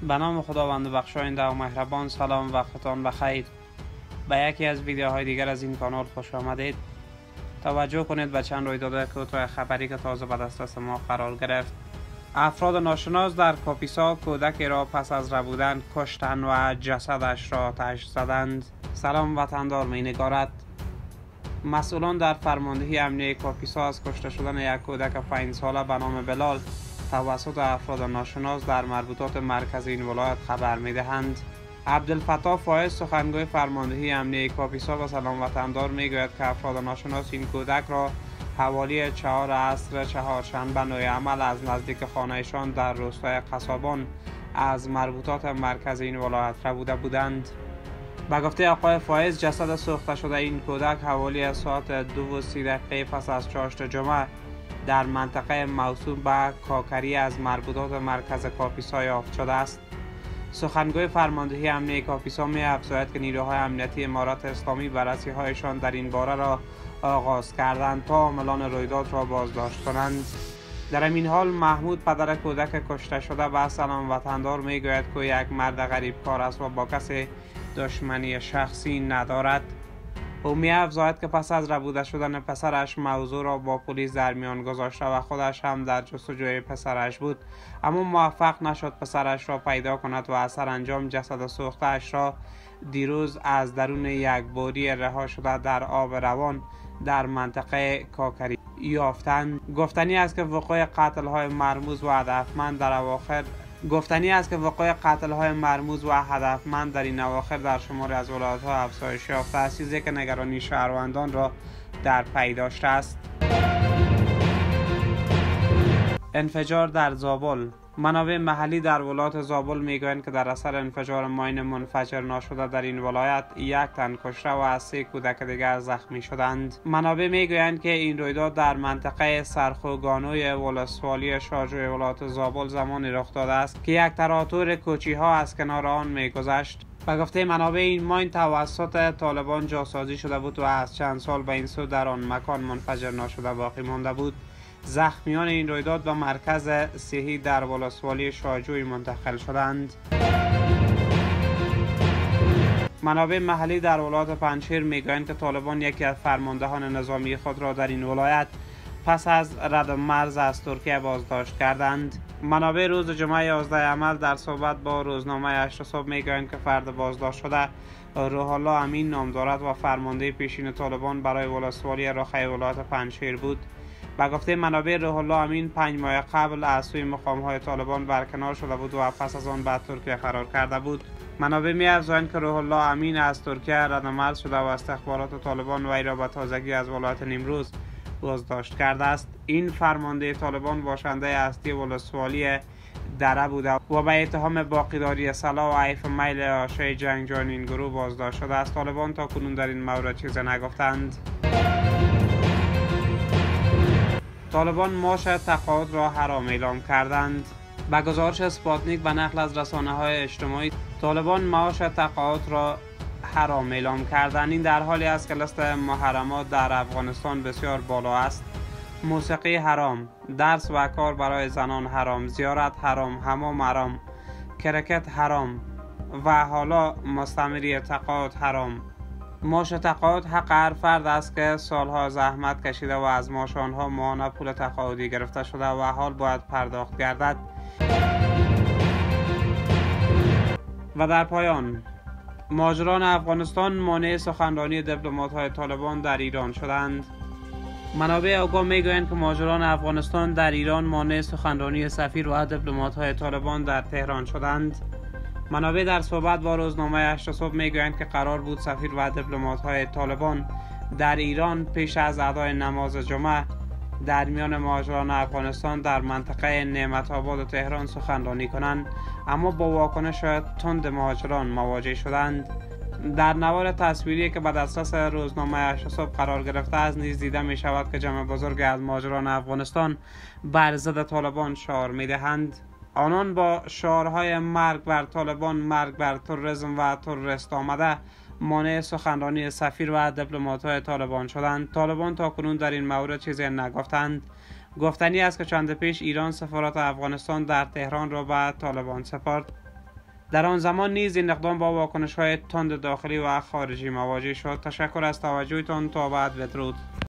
به نام خداوند بخشاینده و مهربان. سلام، وقتتان بخیر. به یکی از ویدیوهای دیگر از این کانال خوش آمدید. توجه کنید به چند رویداد کوتاه خبری که تازه به دسترس ما قرار گرفت. افراد ناشناس در کاپیسا کودکی را پس از ربودن کشتند و جسدش را آتش زدند. سلام وطندار می نگارد. مسئولان در فرماندهی امنیه کاپیسا از کشته شدن یک کودک 5 ساله به نام بلال توسط افراد ناشناس در مربوطات مرکزی این ولایت خبر می دهند. عبدالفتاح فایز سخنگوی فرماندهی امنیه کاپیسا به سلام وطندار می گوید که افراد ناشناس این کودک را حوالی 4 عصر چهارشنبه نوی عمل از نزدیک خانهشان در روستای قصابان از مربوطات مرکزی این ولایت ربوده بودند. به گفته آقای فایز، جسد سوخته شده این کودک حوالی ساعت 2:30 پس از چاشت جمعه در منطقه موسوم به کاکری از مربوطات مرکز کاپیسا یافت شده است. سخنگوی فرماندهی امنیه کاپیسا می افزاید که نیروهای امنیتی امارت اسلامی بررسی‌هایشان در این باره را آغاز کردند تا عاملان رویداد را بازداشت کنند. در این حال محمود پدر کودک کشته شده به سلام وطندار می گوید که یک مرد غریب کار است و با کسی دشمنی شخصی ندارد. او می افزاید که پس از ربوده شدن پسرش موضوع را با پلیس در میان گذاشته و خودش هم در جستجوی پسرش بود، اما موفق نشد پسرش را پیدا کند و از سرانجام جسد سوخته‌اش را دیروز از درون یک بوری رها شده در آب روان در منطقه کاکری یافتند. گفتنی است که وقوع قتل‌های مرموز و هدفمند در این اواخر در شماری از ولایت‌ها افزایش یافته است، چیزی که نگرانی شهروندان را در پی داشته است. انفجار در زابل. منابع محلی در ولایت زابل میگویند که در اثر انفجار ماین منفجر ناشده در این ولایت 1 تن کشته و از 3 کودک دیگر زخمی شدند. منابع میگویند که این رویداد در منطقه سرخوگانوی ولسوالی شارجوی ولایت زابل زمانی رخ داده است که یک تراتور کوچی ها از کنار آن میگذشت. به گفته منابع، این ماین توسط طالبان جاسازی شده بود و از چند سال به این سو در آن مکان منفجر ناشده باقی مانده بود. زخمیان این رویداد به مرکز صحی در ولسوالی شارجوی منتقل شدند. منابع محلی در ولایت پنجشیر میگویند که طالبان یکی از فرماندهان نظامی خود را در این ولایت پس از رد مرز از ترکیه بازداشت کردند. منابع روز جمعه 11 عمل در صحبت با روزنامه 8 صبح میگویند که فرد بازداشت شده روح الله امین نام دارد و فرمانده پیشین طالبان برای ولسوالی رخی ولایت پنجشیر بود. به گفته منابع، روح الله امین 5 ماه قبل از سوی مقام‌های طالبان برکنار شده بود و پس از آن به ترکیه فرار کرده بود. منابع می‌افزایند که روح الله امین از ترکیه رد مرز شده و استخبارات طالبان وی را به تازگی از ولایت نیمروز بازداشت کرده است. این فرمانده طالبان باشنده اصلی ولسوالی دره بوده و به اتهام باقیداری سلاح و عیف میل عاشق جنگجویان این گروه بازداشت شده است. طالبان تا کنون در این مورد چیزی نگفتند. طالبان معاش تقاعد را حرام اعلام کردند. به گزارش اسپاتنیک و نقل از رسانه‌های اجتماعی، طالبان معاش تقاعد را حرام اعلام کردند. این در حالی است که لیست محرمات در افغانستان بسیار بالا است. موسیقی حرام، درس و کار برای زنان حرام، زیارت حرام، حمام حرام، کرکت حرام و حالا مستمری تقاعد حرام. معاش تقاعد حق هر فرد است که سالها زحمت کشیده و از معاش آنها ماهانه پول تقاعدی گرفته شده و حال باید پرداخت گردد. و در پایان، مهاجران افغانستان مانع سخنرانی دیپلمات‌های طالبان در ایران شدند. منابع آگاه میگویند که مهاجران افغانستان در ایران مانع سخنرانی سفیر و دیپلمات‌های طالبان در تهران شدند. منابع در صحبت با روزنامه 8 صبح میگویند که قرار بود سفیر و دیپلمات‌های طالبان در ایران پیش از ادای نماز جمعه در میان مهاجران افغانستان در منطقه نعمت آباد تهران سخنرانی کنند، اما با واکنش تند مهاجران مواجه شدند. در نوار تصویری که به دسترس روزنامه 8 صبح قرار گرفته است نیز دیده می شود که جمع بزرگی از مهاجران افغانستان بر ضد طالبان شعار می دهند. آنان با شعارهای مرگ بر طالبان، مرگ بر تروریسم و تروریست آمده مانع سخنرانی سفیر و دیپلمات‌های طالبان شدند. طالبان تا کنون در این مورد چیزی نگفتند. گفتنی است که چند پیش ایران سفارت افغانستان در تهران را به طالبان سپرد. در آن زمان نیز این اقدام با واکنش‌های تند داخلی و خارجی مواجه شد. تشکر از توجهتان. تا بعد. بدرود.